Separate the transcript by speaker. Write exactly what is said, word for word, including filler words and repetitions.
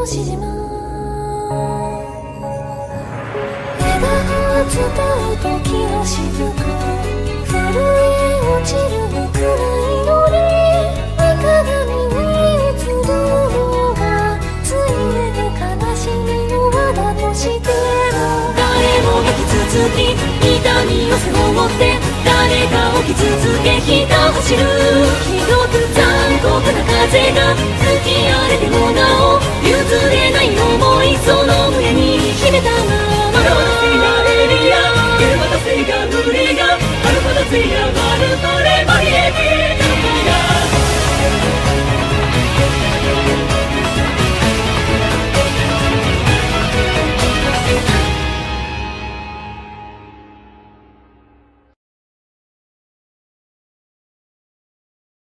Speaker 1: し島枝葉伝う時の雫震え落ちるのくらいのに赤髪に映るのがついえに悲しみの輪だとしても誰も泣き続き痛みを背負って誰かを傷つけひた走るひどく残酷な風が吹き荒れてもなお譲れない想いその胸に秘めたまま